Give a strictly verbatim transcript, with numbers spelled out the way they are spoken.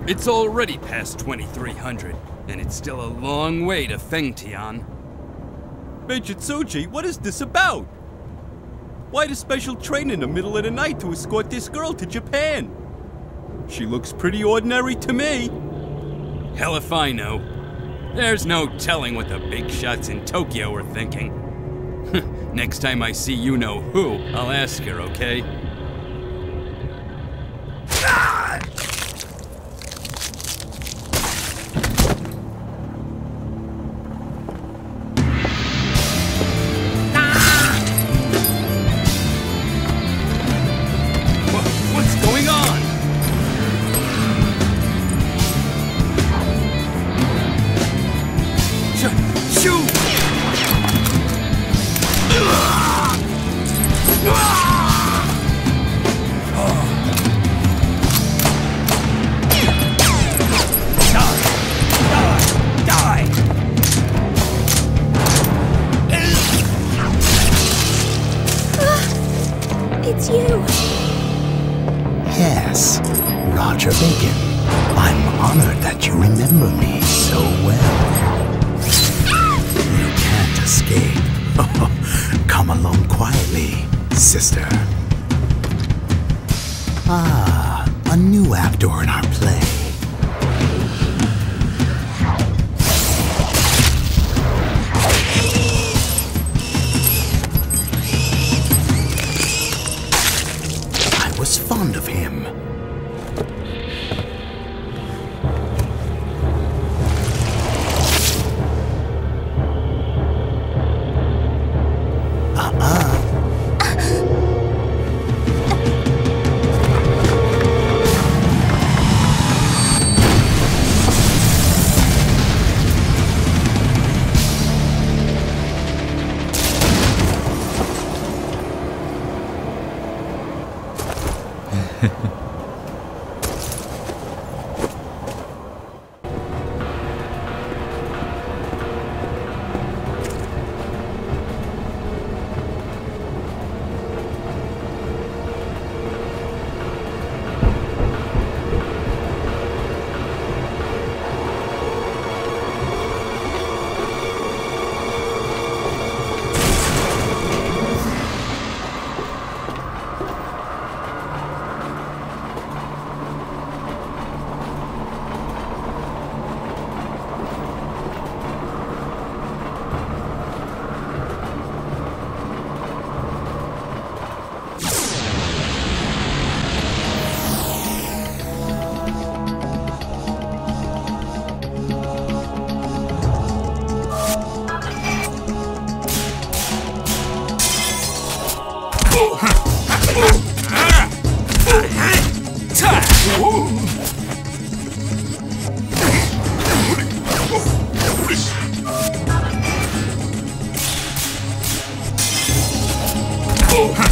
It's already past twenty-three hundred, and it's still a long way to Fengtian. Major Tsuji, what is this about? Why the special train in the middle of the night to escort this girl to Japan? She looks pretty ordinary to me. Hell if I know. There's no telling what the big shots in Tokyo are thinking. Next time I see you-know-who, I'll ask her, okay? Ah! It's you! Yes, Roger Bacon. I'm honored that you remember me so well. You can't escape. Come along quietly, sister. Ah, a new actor in our play. I was fond of him. Oh!